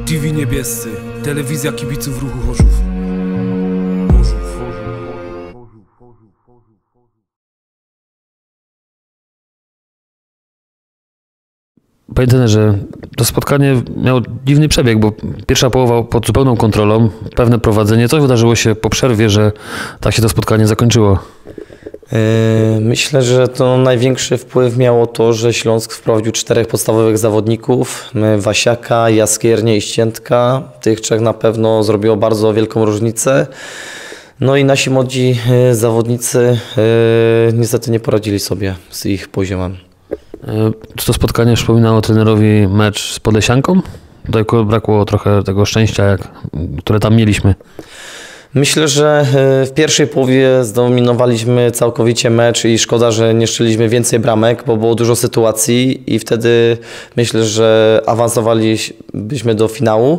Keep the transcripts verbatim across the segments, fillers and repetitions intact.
T V Niebiescy, telewizja kibiców ruchu Chorzów. Chorzów. Panie trenerze, to spotkanie miało dziwny przebieg, bo pierwsza połowa pod zupełną kontrolą, pewne prowadzenie. Co wydarzyło się po przerwie, że tak się to spotkanie zakończyło? Myślę, że to największy wpływ miało to, że Śląsk wprowadził czterech podstawowych zawodników. Wasiaka, Jaskiernię i Ściętka. Tych trzech na pewno zrobiło bardzo wielką różnicę. No i nasi młodzi zawodnicy niestety nie poradzili sobie z ich poziomem. Czy to spotkanie przypominało trenerowi mecz z Podlesianką? Tutaj brakło trochę tego szczęścia, jak, które tam mieliśmy. Myślę, że w pierwszej połowie zdominowaliśmy całkowicie mecz i szkoda, że nie strzeliliśmy więcej bramek, bo było dużo sytuacji i wtedy myślę, że awansowalibyśmy do finału.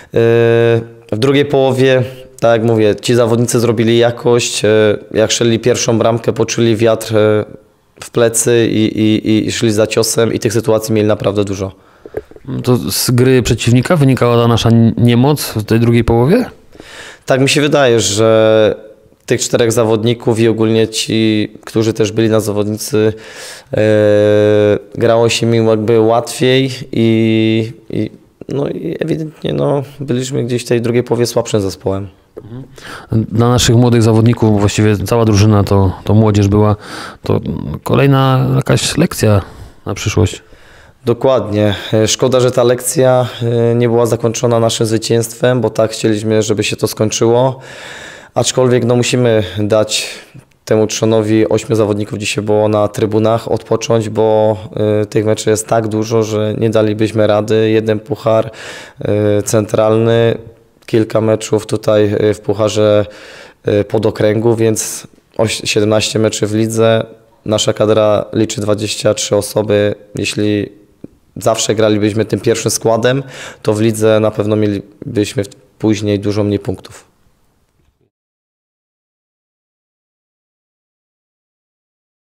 W drugiej połowie, tak jak mówię, ci zawodnicy zrobili jakość. Jak szli pierwszą bramkę, poczuli wiatr w plecy i, i, i szli za ciosem i tych sytuacji mieli naprawdę dużo. To z gry przeciwnika wynikała ta nasza niemoc w tej drugiej połowie? Tak mi się wydaje, że tych czterech zawodników i ogólnie ci, którzy też byli na zawodnicy, e, grało się mi jakby łatwiej i, i, no i ewidentnie no, byliśmy gdzieś w tej drugiej połowie słabszym zespołem. Dla naszych młodych zawodników, właściwie cała drużyna to, to młodzież była, to kolejna jakaś lekcja na przyszłość. Dokładnie. Szkoda, że ta lekcja nie była zakończona naszym zwycięstwem, bo tak chcieliśmy, żeby się to skończyło. Aczkolwiek no, musimy dać temu trzonowi ośmiu zawodników dzisiaj było na trybunach odpocząć, bo y, tych meczów jest tak dużo, że nie dalibyśmy rady. Jeden puchar y, centralny, kilka meczów tutaj w pucharze y, podokręgu, więc siedemnaście meczy w lidze. Nasza kadra liczy dwadzieścia trzy osoby. Jeśli zawsze gralibyśmy tym pierwszym składem, to w lidze na pewno mielibyśmy później dużo mniej punktów.